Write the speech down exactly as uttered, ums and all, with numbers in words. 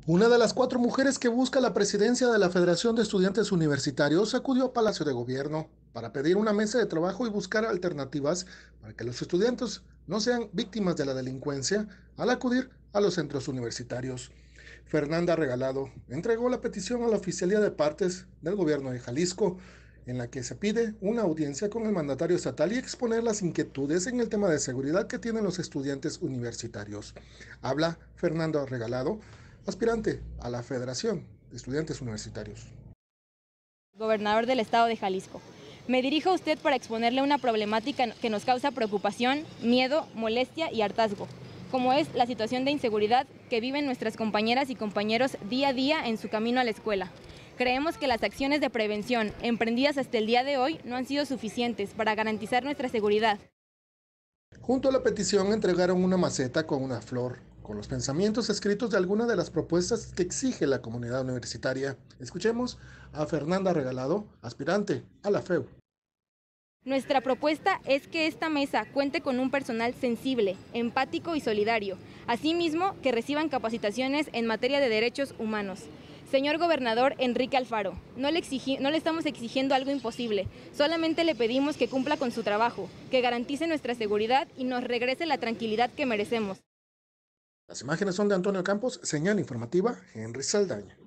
Una de las cuatro mujeres que busca la presidencia de la Federación de Estudiantes Universitarios acudió a Palacio de Gobierno para pedir una mesa de trabajo y buscar alternativas para que los estudiantes no sean víctimas de la delincuencia al acudir a los centros universitarios. Fernanda Regalado entregó la petición a la Oficialía de Partes del Gobierno de Jalisco, en la que se pide una audiencia con el mandatario estatal y exponer las inquietudes en el tema de seguridad que tienen los estudiantes universitarios. Habla Fernanda Regalado, aspirante a la Federación de Estudiantes Universitarios. Gobernador del estado de Jalisco. Me dirijo a usted para exponerle una problemática que nos causa preocupación, miedo, molestia y hartazgo, como es la situación de inseguridad que viven nuestras compañeras y compañeros día a día en su camino a la escuela. Creemos que las acciones de prevención emprendidas hasta el día de hoy no han sido suficientes para garantizar nuestra seguridad. Junto a la petición entregaron una maceta con una flor, con los pensamientos escritos de algunas de las propuestas que exige la comunidad universitaria. Escuchemos a Fernanda Regalado, aspirante a la F E U. Nuestra propuesta es que esta mesa cuente con un personal sensible, empático y solidario, asimismo que reciban capacitaciones en materia de derechos humanos. Señor Gobernador Enrique Alfaro, no le, exigi, no le estamos exigiendo algo imposible, solamente le pedimos que cumpla con su trabajo, que garantice nuestra seguridad y nos regrese la tranquilidad que merecemos. Las imágenes son de Antonio Campos, señal informativa Henry Saldaña.